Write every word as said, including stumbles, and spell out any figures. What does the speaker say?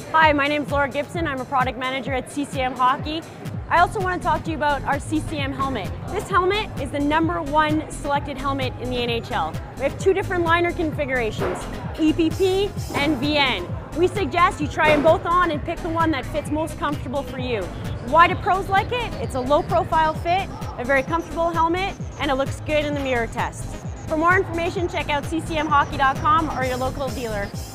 Hi, my name is Laura Gibson. I'm a product manager at C C M Hockey. I also want to talk to you about our C C M helmet. This helmet is the number one selected helmet in the N H L. We have two different liner configurations, E P P and V N. We suggest you try them both on and pick the one that fits most comfortable for you. Why do pros like it? It's a low profile fit, a very comfortable helmet, and it looks good in the mirror test. For more information, check out C C M hockey dot com or your local dealer.